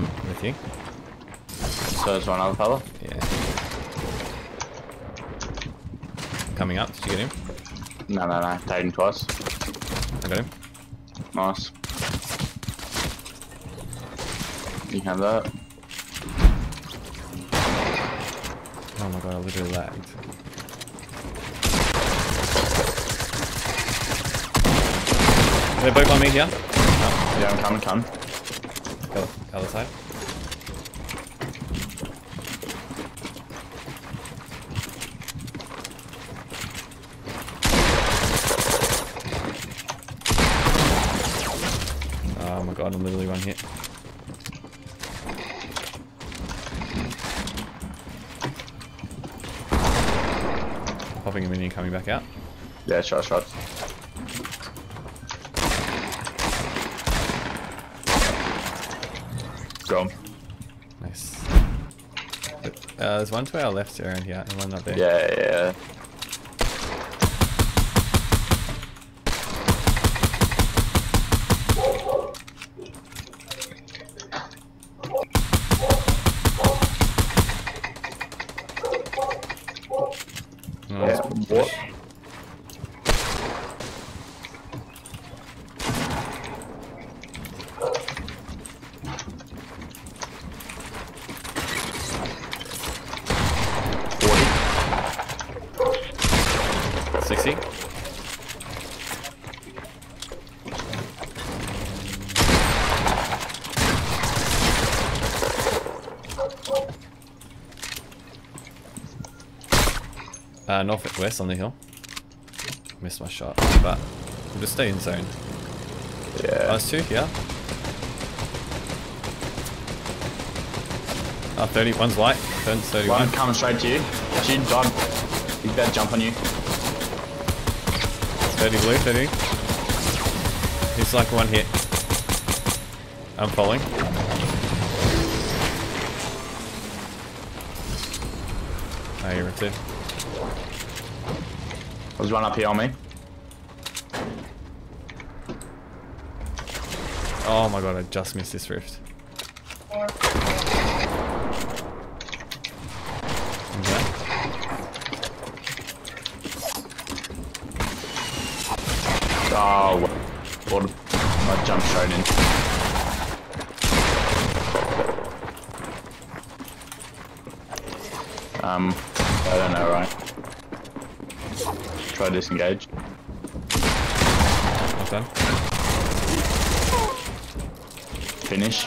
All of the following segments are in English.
with you. So there's one other fella? Yeah. Coming up, did you get him? No. Tagged him twice. I got him. Nice. You have that. Oh my god, I literally lagged. They're both on me here. Oh. Yeah, I'm coming. Go other side. Oh my god, I'm literally one hit. Popping a mini and coming back out. Yeah, shot. Go. Nice. There's one to our left around here and one up there. Yeah. Nice. What? Northwest on the hill. Missed my shot, but we'll just stay in zone. Yeah. Oh, there's two here. Oh, 30, one's white, 31. One coming straight to you. She died. He's about to jump on you. 30 blue, 30. He's like one hit. I'm following. Oh, you're two. There's one up here on me. Oh my god, I just missed this rift. Okay. Oh, what? I jumped straight in. I don't know, right? Try to disengage. Not done. Finish.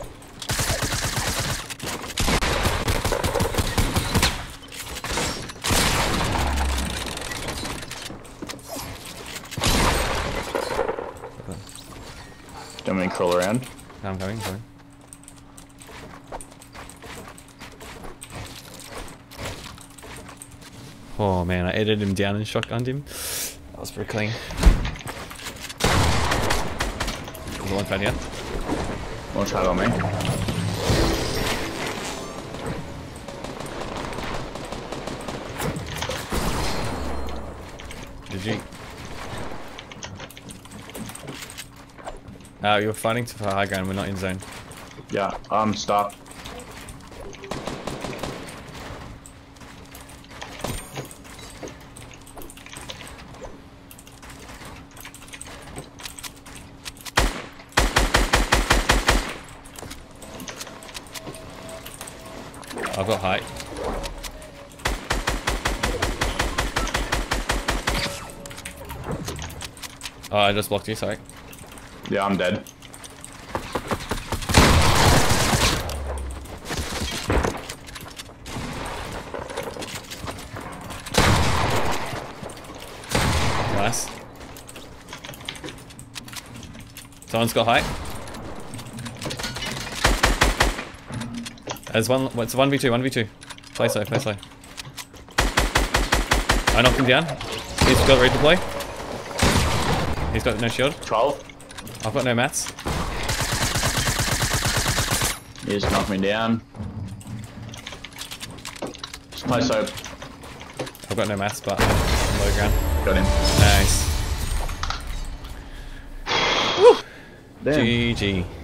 Don't want me to crawl around? No, I'm coming. Oh man, I edited him down and shotgunned him. That was pretty clean. There's one fan here. One shot on me. Did you? You're fighting for high ground, we're not in zone. Yeah, I'm stuck. I've got height. Oh, I just blocked you, sorry. Yeah, I'm dead. Nice. Someone's got height. There's one, it's 1v2, 1v2. Play slow, play slow. I knocked him down. He's got ready to play. He's got no shield. 12. I've got no mats. He just knocked me down. Just play slow. I've got no mats, but I'm low ground. Got him. Nice. Woo! Damn. GG.